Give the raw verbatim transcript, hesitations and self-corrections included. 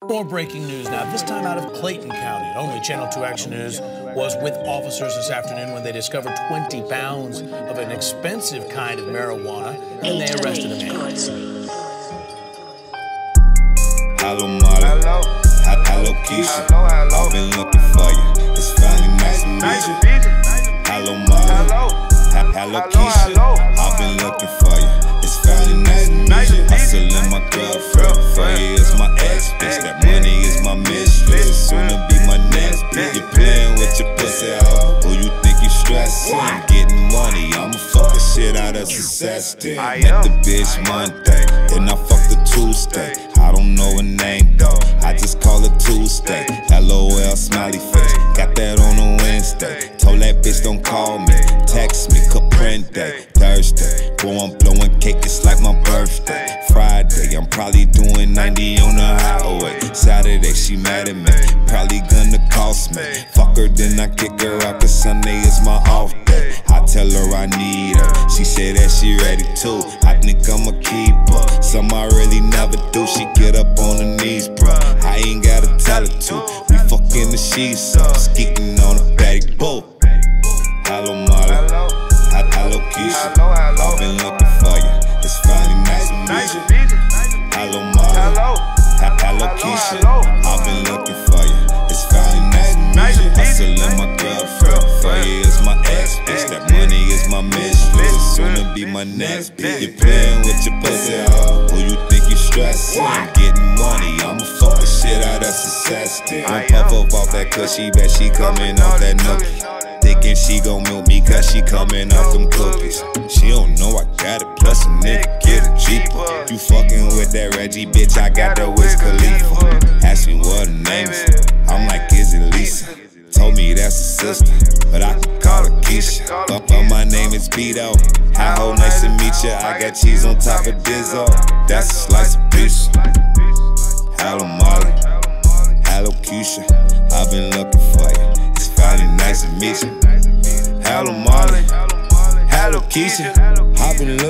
More breaking news now, this time out of Clayton County. Only Channel two Action News was with officers this afternoon when they discovered twenty pounds of an expensive kind of marijuana, and they arrested a man. Hello, Molly. Hello. Hello, Keisha. Hello, hello. I've been looking for you. It's finally nice to meet you. Hello, Molly. Hello. Hello, Keisha. I've been looking for you. It's finally nice to meet you. Hustling my girlfriend. For you is my ex, bitch. That money is my mistress. Soon to be my next bitch. You playing with your pussy out. Who you think you stressing? I'm getting money. I'ma fuck the shit out of success. Then met the bitch Monday. Then I fucked the Tuesday. I don't know her name though. I just call her Tuesday. L O L smiley face. Got that on a Wednesday. Told that bitch don't call me. Text me, Caprende. Thursday. Boy, I'm blowing cake, it's like my birthday. Friday, I'm probably doing ninety on the highway. Saturday, she mad at me. Probably gonna cost me. Fuck her, then I kick her out, cause Sunday is my off day. I tell her I need her. She said that she ready too. I think I'm a keeper. Some I really never do. She get up on her knees, bro. I ain't gotta tell her to. We fucking the sheets up. Skeeting on a patty boat. Hello, Molly. Hello, Keisha. I've been looking for you. It's finally nice to meet you. Hello, Molly. Hello, Keisha. I've been looking for you. It's finally nice to meet you. Hustling my girlfriend. For you is my ex, bitch. That money is my mistress. Soon to be my next bitch. You playing with your pussy out. Who you think you stressing? I'm getting money. I'ma fuck the shit out of success. Then puff up off that cushy, bet she coming off that nookie. Thinking she gon' milk me cause she coming off them cookies. She don't know I got it, plus a nigga get a cheaper. You fucking with that Reggie bitch, I got the Wiz Khalifa. Ask me what her name is, I'm like, is it Lisa? Told me that's a sister, but I can call her Keisha. But, but my name is Beto. Hi ho, nice to meet ya. I got cheese on top of Dizzo. That's a slice of pizza. Hello, Molly. Hello, Keisha. I've been looking for you. Finally nice to meet you. Hello, Molly. Hello, Keisha. I've been